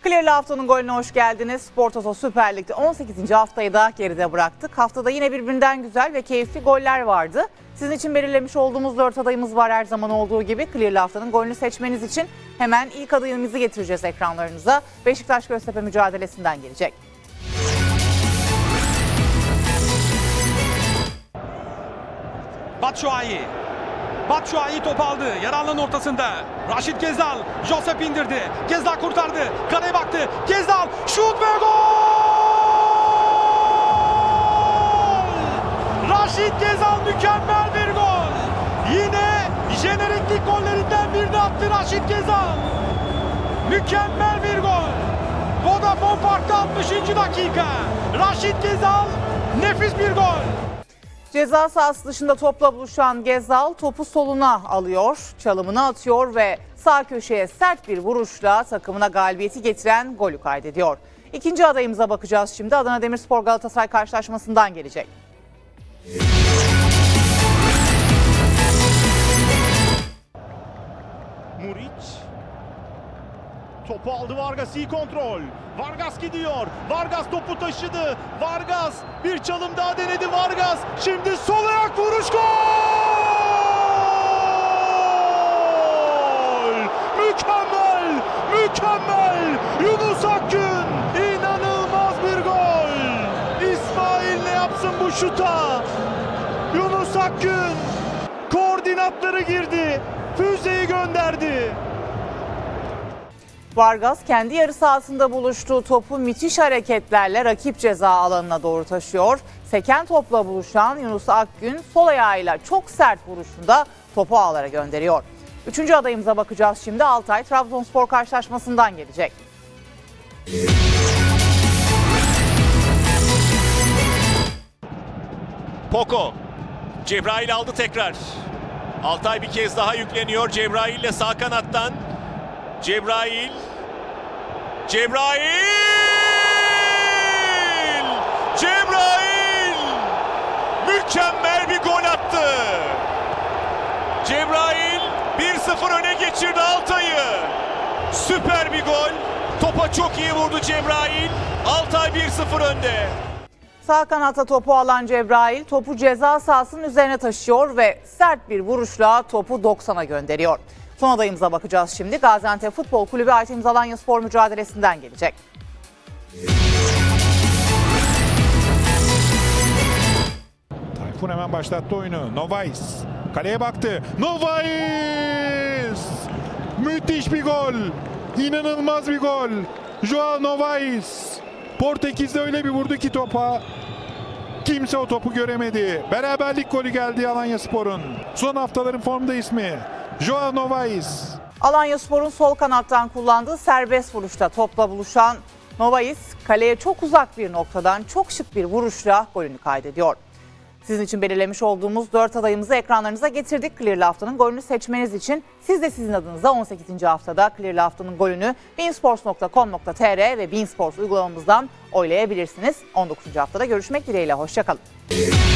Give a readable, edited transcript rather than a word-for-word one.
Clear'lı haftanın golüne hoş geldiniz. Spor Toto Süper Lig'de 18. haftayı da geride bıraktık. Haftada yine birbirinden güzel ve keyifli goller vardı. Sizin için belirlemiş olduğumuz 4 adayımız var her zaman olduğu gibi. Clear'lı haftanın golünü seçmeniz için hemen ilk adayımızı getireceğiz ekranlarınıza. Beşiktaş-Göztepe mücadelesinden gelecek. Batshuayi top aldı. Yararlının ortasında. Raşit Gezdal. Josep indirdi. Gezdal kurtardı. Kaleye baktı. Gezdal. Şut ve gol! Raşit Gezdal mükemmel bir gol. Yine jeneriklik gollerinden birini attı Raşit Gezdal. Mükemmel bir gol. Vodafone Park'ta 60. dakika. Raşit Gezdal nefis bir gol. Ceza sahası dışında topla buluşan Gezdal topu soluna alıyor, çalımını atıyor ve sağ köşeye sert bir vuruşla takımına galibiyeti getiren golü kaydediyor. İkinci adayımıza bakacağız şimdi. Adana Demirspor Galatasaray karşılaşmasından gelecek. Muriç topu aldı, Vargas iyi kontrol. Vargas gidiyor. Vargas topu taşıdı. Vargas bir çalım daha denedi. Vargas şimdi sol ayak vuruş, gol! Mükemmel! Mükemmel! Yunus Akgün! İnanılmaz bir gol! İsmail ne yapsın bu şuta? Yunus Akgün koordinatları girdi. Füzeyi gönderdi. Vargas kendi yarı sahasında buluştuğu topu müthiş hareketlerle rakip ceza alanına doğru taşıyor. Seken topla buluşan Yunus Akgün sol ayağıyla çok sert vuruşunda topu ağlara gönderiyor. Üçüncü adayımıza bakacağız şimdi. Altay Trabzonspor karşılaşmasından gelecek. Poko. Cebrail aldı tekrar. Altay bir kez daha yükleniyor. Cebrail ile sağ kanattan. Cebrail. Mükemmel bir gol attı. Cebrail 1-0 öne geçirdi Altay'ı. Süper bir gol. Topa çok iyi vurdu Cebrail. Altay 1-0 önde. Sağ kanata topu alan Cebrail topu ceza sahasının üzerine taşıyor ve sert bir vuruşla topu 90'a gönderiyor. Son adayımıza bakacağız şimdi. Gaziantep Futbol Kulübü Aytemiz Alanyaspor mücadelesinden gelecek. Tayfun hemen başlattı oyunu. Novais kaleye baktı. Novais! Müthiş bir gol. İnanılmaz bir gol. Joao Novais. Portekiz'de öyle bir vurdu ki topa. Kimse o topu göremedi. Beraberlik golü geldi Alanyaspor'un. Son haftaların formda ismi Joao Novais. Alanyaspor'un sol kanattan kullandığı serbest vuruşta topla buluşan Novais kaleye çok uzak bir noktadan çok şık bir vuruşla golünü kaydediyor. Sizin için belirlemiş olduğumuz 4 adayımızı ekranlarınıza getirdik. Clear'lı haftanın golünü seçmeniz için siz de sizin adınıza 18. haftada Clear'lı haftanın golünü beansports.com.tr ve beansports uygulamamızdan oylayabilirsiniz. 19. haftada görüşmek dileğiyle. Hoşçakalın.